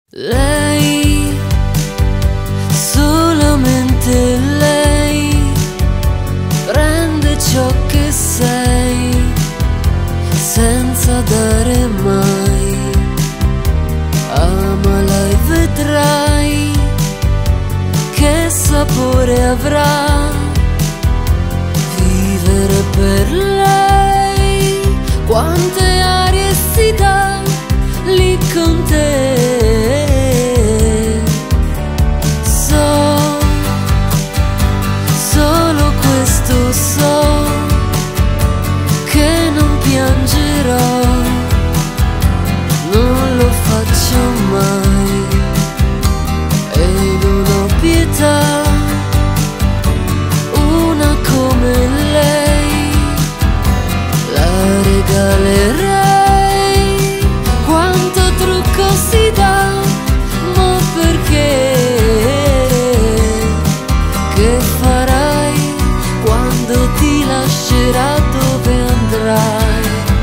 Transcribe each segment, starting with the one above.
Lei, solamente lei, prende ciò che sei senza dare mai. Amala e vedrai che sapore avrà vivere per lei. Quante arie si dà lì con te. So, solo questo so, che non piangerò, non lo faccio mai e non ho pietà. Una come lei la regalerei. Quanto trucco si dà, ma perché? Che farai quando ti lascerà? Dove andrai?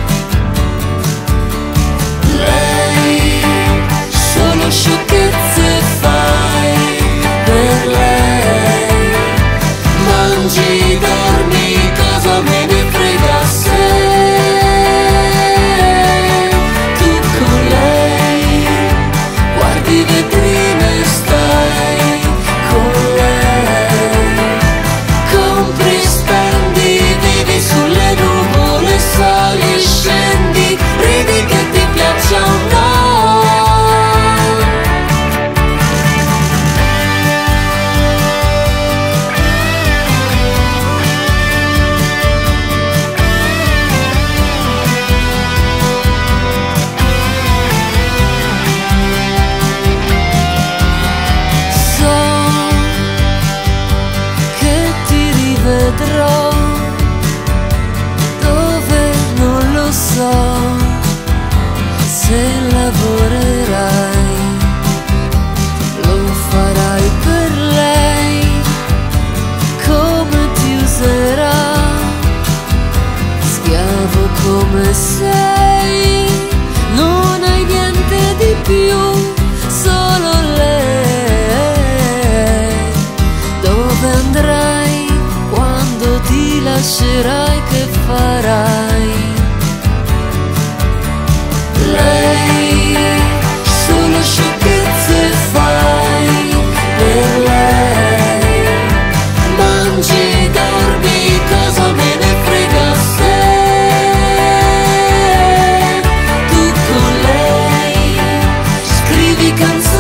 Lei, solo sciocchezze fai per lei. Mangi, dormi, cosa me ne frega se tu con lei guardi vetrine, stai con lei. Compri, spendi, vivi sulle nuvole, sali e scendi, ridi che ti piaccia o no. Vedrò dove non lo so, se lavorerai, lo farai per lei. Come ti userà, schiavo come sei, non hai niente di più, solo lei. Dove andrai? Quando ti lascerai, che farai? Lei, solo sciocchezze fai per lei. Mangi, dormi, cosa me ne frega se tu con lei scrivi canzoni.